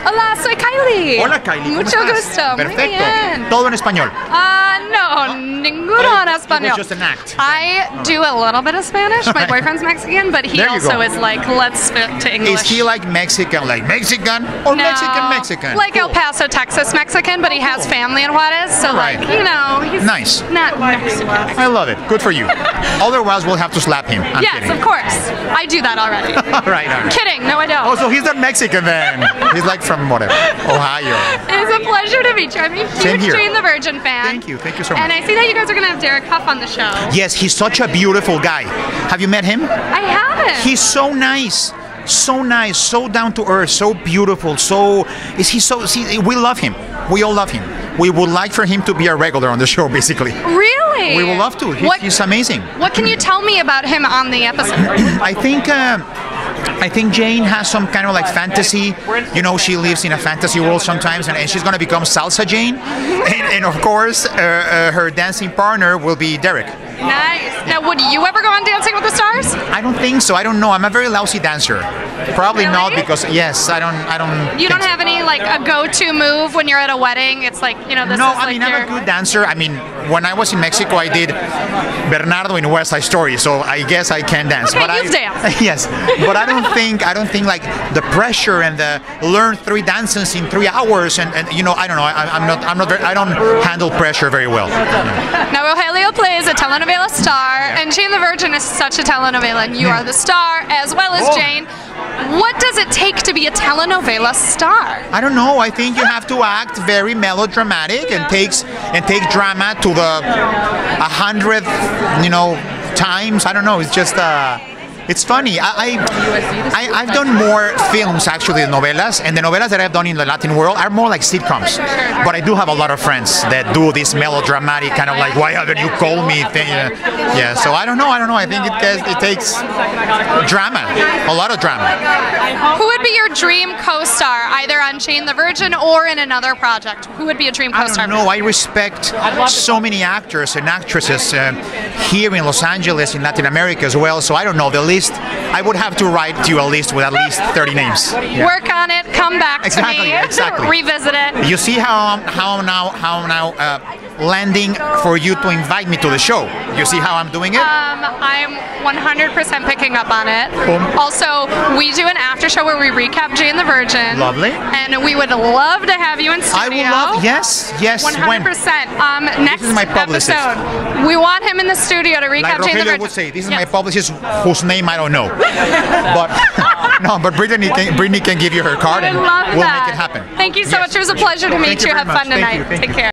Hola, soy Kylie. Hola, Kylie. ¿Cómo Mucho estás? gusto. Perfecto. Muy bien. Todo en español. No, ninguno en español. It was just an act. I do a little bit of Spanish. My boyfriend's Mexican, but he There you also go. is like, let's fit to English. Is he like Mexican or No, Mexican? Like Cool. El Paso, Texas Mexican, but he has cool. family in Juarez, so Right. like, you know, he's Nice. not Mexican. I love it. Good for you. Otherwise, we'll have to slap him. I'm Yes, kidding. of course. I do that already. all right. Kidding, no I don't. Oh, so he's not Mexican then. He's like from whatever, Ohio. It's a pleasure to meet you. I'm a Same huge here. Jane the Virgin fan. Thank you so And much. I see that you guys are going to have Derek Huff on the show. Yes, he's such a beautiful guy. Have you met him? I haven't. He's so nice. So nice, so down to earth, so beautiful, we love him. We all love him. We would like for him to be a regular on the show, basically. Really? We would love to. He's amazing. What can you tell me about him on the episode? I think Jane has some kind of like fantasy. You know, she lives in a fantasy world sometimes, and she's going to become Salsa Jane. And of course, her dancing partner will be Derek. Nice. Now, would you ever go on Dancing with the Stars? I don't think so. I don't know. I'm a very lousy dancer. Probably Really? not because yes, I don't. You think don't so. have any like a go-to move when you're at a wedding? It's like, you know, this No, is like I mean, your... I'm a good dancer. I mean, when I was in Mexico, I did Bernardo in West Side Story, so I guess I can dance. Okay, but you've danced. Yes, but I don't think like the pressure and the learn 3 dances in 3 hours and you know, I don't know. I don't handle pressure very well. Now, Rogelio plays a telenovela star, and Jane the Virgin is such a telenovela, and you are the star as well as Oh. Jane. What does it take to be a telenovela star? I don't know. I think you have to act very melodramatic and take drama to the 100th, you know, times. I don't know. It's just it's funny. I've done more films actually than novelas, and the novelas that I've done in the Latin world are more like sitcoms. But I do have a lot of friends that do this melodramatic kind of like, why haven't you called me thing. Yeah. So I don't know. I think it takes drama, a lot of drama. Who would be your dream co-star, either on Jane the Virgin or in another project? Who would be a dream co-star? I don't know. I respect so many actors and actresses here in Los Angeles, in Latin America as well. So I don't know the list. I would have to write you a list with at least 30 names. Yeah. Work on it. Come back to me. Exactly. Revisit it. You see how now landing for you to invite me to the show. You see how I'm doing it? I'm 100% picking up on it. Boom. Also, we do an after show where we recap Jane the Virgin. Lovely. And we would love to have you in studio. I would love. Yes. 100%. When? Next This is my publicist. episode, we want him in the studio to recap Like Jane the Rogelio Virgin. would say, this is Yes. my publicist whose name I don't know. But no, but Brittany can give you her card I and love we'll that. make it happen. Thank you so Yes. much. It was a pleasure to meet Thank you you. very Have much. fun tonight. Thank you. Take care.